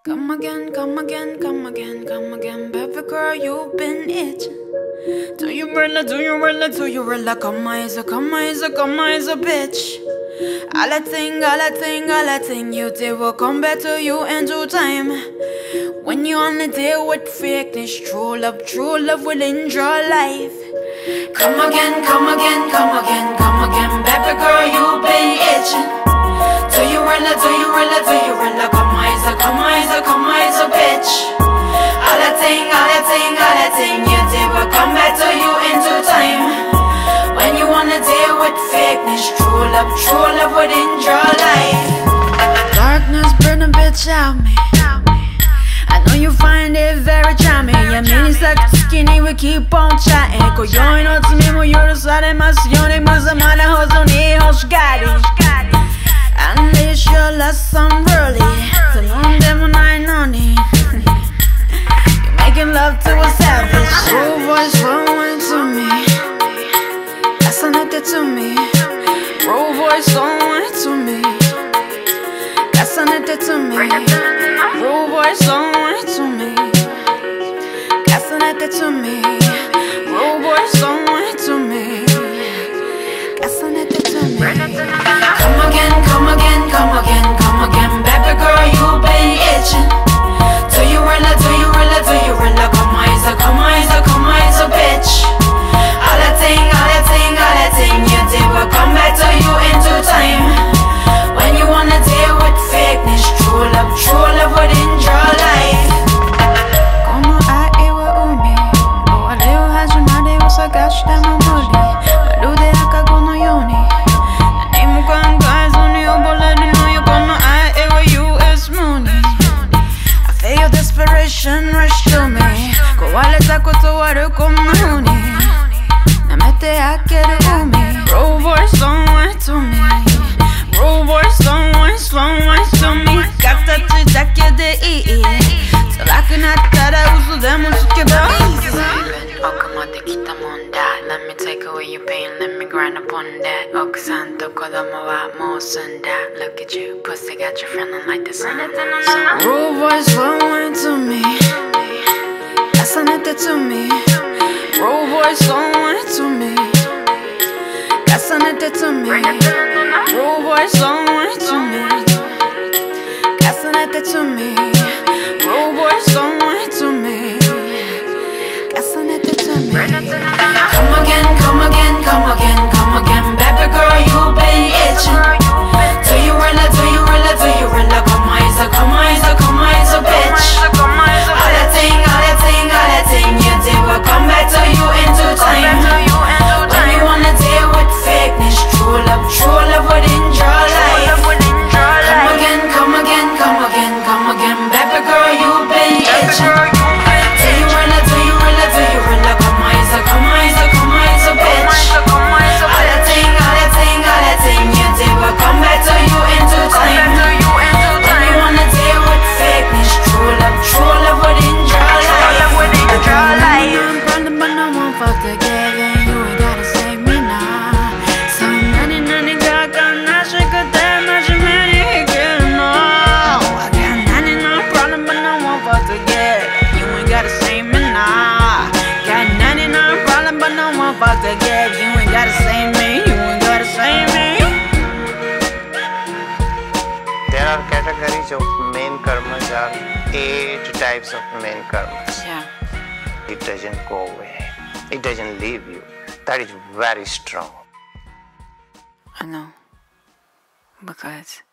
Come again, come again, come again, come again, baby girl, you've been itching. Do you really, do you really, do you really? Come on, is a bitch. All I think you did will come back to you in due time. When you only deal with fakeness, true love will enjoy life. Come again, come again, come again, come again, baby girl, you've been itching. Do you really, do you really, do you really? Come on, is a bitch. All I think you did will come back to you in due time. When you wanna deal with fakeness, true love would enjoy life. Darkness burn a bitch out me. I know you find it very charming. Yeah, mini stuck skinny, we keep on chatting. Koyoi no tsumi mo yorosaremasu yo ne. Muzamada hozo ni hoshigari. Unleash your lust on early. You're making love to a savage. Rude voice flowing to me. Casanete to me. Rude voice flowing to me. Casanete to me. Rude voice flowing to me. Casanete to me. Rude voice flowing to me. Casanete to me. Come again, come again, come again, come again, baby girl, you've been itching. Do you really, do you really, do you really? Come on, is a bitch. All I think you did will come back to you in due time. When you wanna deal with fakeness, true love would enjoy life. Como aiwa umi, o leo hajimade usagashi demo muri. Marude akago no yoni. Name kan guys on you, but let me know you gonna aiwa US Mooney. I feel your desperation rush to me. Wale takoto waru komuni. Namete akeru umi. Rude voice flowing to me. Rude voice flowing to me. Katachi dake de ii. Taraku nattara uso demo tsukeba. Okamate kita monda. Let me take away your pain, let me grind upon that. Okusan to kodomo wa mou sunda. Look at you, pussy got you feeling like the sun. Rude voice flowing to me. Casanete to me. Rude voice flowing to me. Casanete to me. Rude voice flowing to me. Casanete to me. Rude voice flowing to me. Casanete to me. Come again, come again, come again, come again, baby girl, you've been itching. Do you really, do you really, do you really? Come on, is a bitch. All I think you did will come back to you in due time. When you wanna deal with fakeness, true love would enjoy life. Come again, come again, come again, come again, baby girl, you've been itching. Do you really, do you really, do you really? Come on, is a bitch. All I think you did will come back to you in due time. When you wanna deal with fakeness, true love would enjoy life. You ain't gotta say me, you ain't gotta say me. There are categories of main karmas, are 8 types of main karmas. Yeah. It doesn't go away. It doesn't leave you. That is very strong. I know. Because